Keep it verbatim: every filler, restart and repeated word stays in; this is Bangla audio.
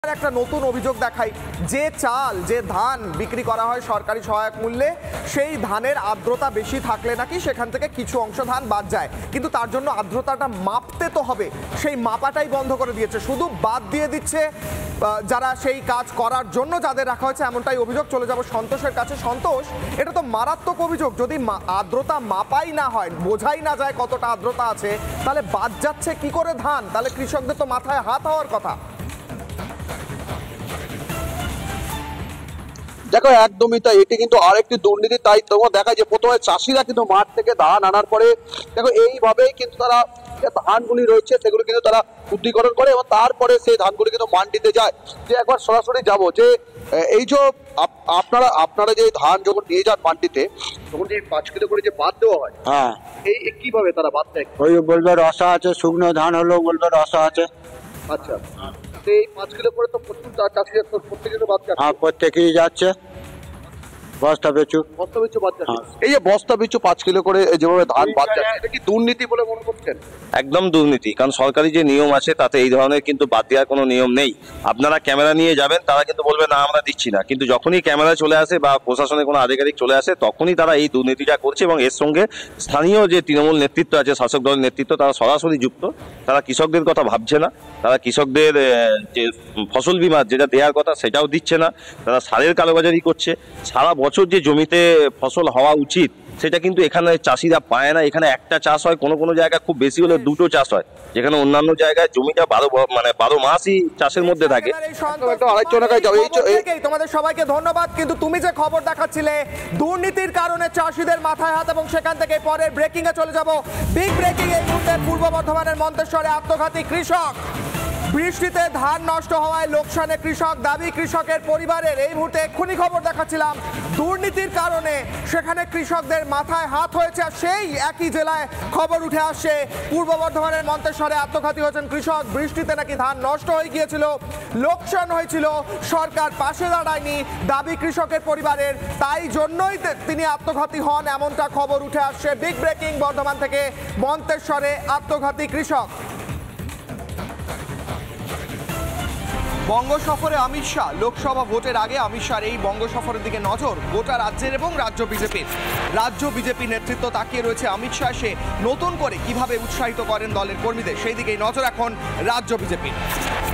একটা নতুন অভিযোগ দেখাই যে চাল যে ধান বিক্রি করা হয় সরকারি সহায়ক মূল্যে সেই ধানের আর্দ্রতা বেশি থাকলে নাকি সেখান থেকে কিছু অংশ ধান বাদ যায়, কিন্তু তার জন্য আর্দ্রতাটা মাপতে তো হবে, সেই মাপাটাই বন্ধ করে দিয়েছে, শুধু বাদ দিয়ে দিচ্ছে যারা সেই কাজ করার জন্য যাদের রাখা হয়েছে, এমনটাই অভিযোগ। চলে যাব সন্তোষের কাছে। সন্তোষ, এটা তো মারাত্মক অভিযোগ। যদি আর্দ্রতা মাপাই না হয়, বোঝাই না যায় কতটা আর্দ্রতা আছে, তাহলে বাদ যাচ্ছে কি করে ধান? তাহলে কৃষকদের তো মাথায় হাত হওয়ার কথা। দেখো একদমই তাই, এটি কিন্তু আরেকটি দুর্নীতি। তাই তোমার দেখা যায় প্রথমে চাষিরা কিন্তু মাঠ থেকে ধান আনার পরে দেখো এইভাবেই কিন্তু তারা ধানগুলি রয়েছে সেগুলো কিন্তু তারা শুদ্ধিকরণ করে এবং তারপরে সেই ধানগুলি কিন্তু মান্ডিতে যায়। যে একবার সরাসরি যাব যে এই যে আপনারা আপনারা যে ধান যখন নিয়ে যান মান্ডিতে, তখন যে পাঁচ কিলো করে যে বাদ দেওয়া হয়, হ্যাঁ এই কিভাবে তারা বাদ দেয়? ওই বলবে রসা আছে, শুকনো ধান হলেও বলবে রসা আছে। আচ্ছা, এই পাঁচ কিলো করে তো প্রচুর চাষি প্রত্যেকের বাদ যাচ্ছে। হ্যাঁ, প্রত্যেকেই যাচ্ছে বস্তা পিছু বস্তা পিছু বাদ যাচ্ছে। এই যে বস্তা পিছু পাঁচ কিলো করে যেভাবে ধান বাদ যাচ্ছে, এটা কি দুর্নীতি বলে মনে করছেন? একদম দুর্নীতি, কারণ সরকারি যে নিয়ম আছে তাতে এই ধরনের কিন্তু বাদ দেওয়ার কোনো নিয়ম নেই। আপনারা ক্যামেরা নিয়ে যাবেন, তারা কিন্তু বলবে না আমরা দিচ্ছি না, কিন্তু যখনই ক্যামেরা চলে আসে বা প্রশাসনের কোনো আধিকারিক চলে আসে তখনই তারা এই দুর্নীতিটা করছে। এবং এর সঙ্গে স্থানীয় যে তৃণমূল নেতৃত্ব আছে, শাসক দলের নেতৃত্ব, তারা সরাসরি যুক্ত। তারা কৃষকদের কথা ভাবছে না, তারা কৃষকদের যে ফসল বীমা যেটা দেওয়ার কথা সেটাও দিচ্ছে না, তারা সারের কালোবাজারি করছে। সারা বছর যে জমিতে ফসল হওয়া উচিত সেটা কিন্তু এখানে চাষিরা পায় না। এখানে একটা চাষ হয়, কোনো কোনো জায়গায় খুব বেশি হলে দুটো চাষ হয়, যেখানে অন্যান্য জায়গায় জমিটা বারো মানে বারো মাসই চাষের মধ্যে থাকে। তোমাদের সবাইকে ধন্যবাদ। কিন্তু তুমি যে খবর দেখাচ্ছিলে দুর্নীতির কারণে চাষিদের মাথায় হাত, এবং সেখান থেকে পরের ব্রেকিং এ চলে যাব। বিগ ব্রেকিং এই মুহূর্তে পূর্ব বর্ধমানের মন্তেশ্বরে আত্মঘাতী কৃষক। বৃষ্টিতে ধান নষ্ট হওয়ায় লোকসানে কৃষক, দাবি কৃষকের পরিবারের। এই মুহূর্তে এক্ষুনি খবর দেখাচ্ছিলাম দুর্নীতির কারণে সেখানে কৃষকদের মাথায় হাত হয়েছে। আর সেই একই জেলায় খবর উঠে আসছে পূর্ব বর্ধমানের মন্তেশ্বরে আত্মঘাতী হয়েছেন কৃষক। বৃষ্টিতে নাকি ধান নষ্ট হয়ে গিয়েছিল, লোকসান হয়েছিল, সরকার পাশে দাঁড়ায়নি, দাবি কৃষকের পরিবারের, তাই জন্যই তিনি আত্মঘাতী হন, এমনটা খবর উঠে আসছে। বিগ ব্রেকিং বর্ধমান থেকে মন্তেশ্বরে আত্মঘাতী কৃষক। বঙ্গ সফরে অমিত শাহ। লোকসভা ভোটের আগে অমিত শাহর এই বঙ্গ সফরের দিকে নজর গোটা রাজ্যের এবং রাজ্য বিজেপির। রাজ্য বিজেপি নেতৃত্ব তাকিয়ে রয়েছে অমিত শাহ সে নতুন করে কিভাবে উৎসাহিত করেন দলের কর্মীদের, সেই দিকেই নজর এখন রাজ্য বিজেপির।